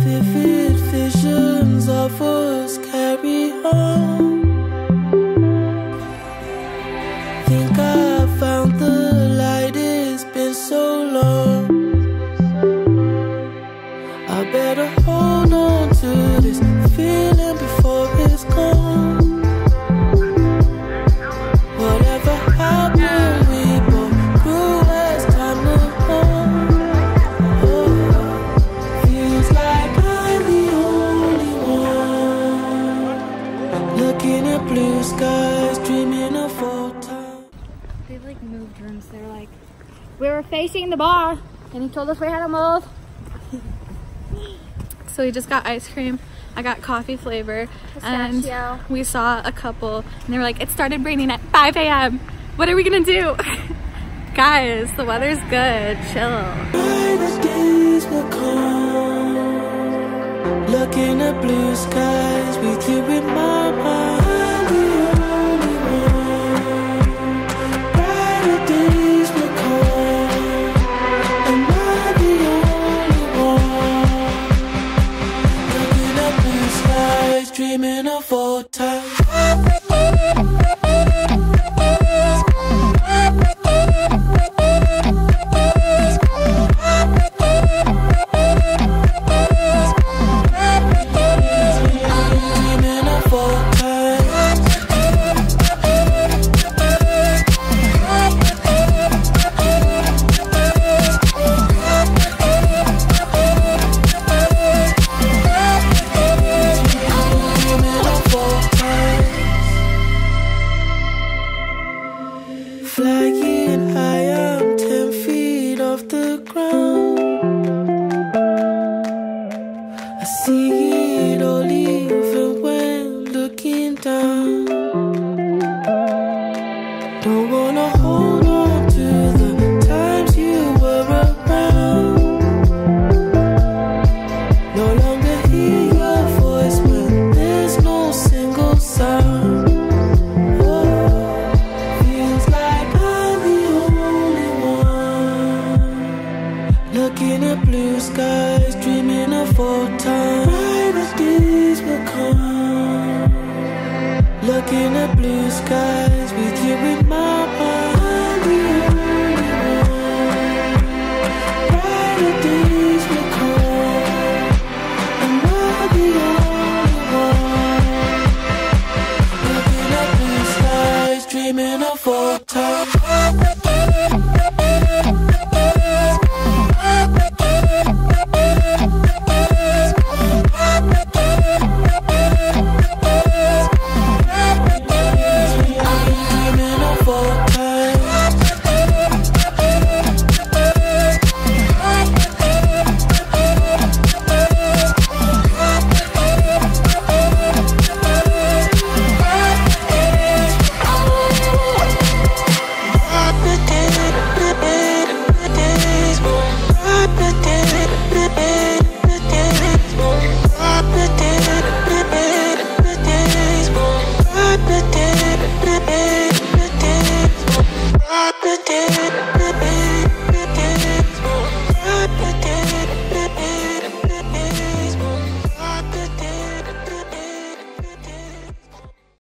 Vivid visions of us carry on. Think I found the light, it's been so long. I better hold on to this feeling before it's gone. Whatever happened, we both grew as time moved on. Oh, feels like I'm the only one looking at blue skies, dreaming of old times. They like moved rooms. They're like, we were facing the bar and he told us we had to move. So we just got ice cream. I got coffee flavor. Pistachio. And we saw a couple and they were like, it started raining at 5 a.m. What are we gonna do? Guys, the weather's good, chill. Brighter days will come, looking at blue skies with you in my mind. The only one. Brighter days will come, and I'm the only one looking at blue skies, dreaming of old times. Flying high, I'm 10 feet off the ground. I see it all even when looking down. Don't wanna hold on to the times you were around. No longer hear your voice when there's no single sound. Looking at blue skies, dreaming of old times. Brighter days will come. Looking at blue skies with you in my heart.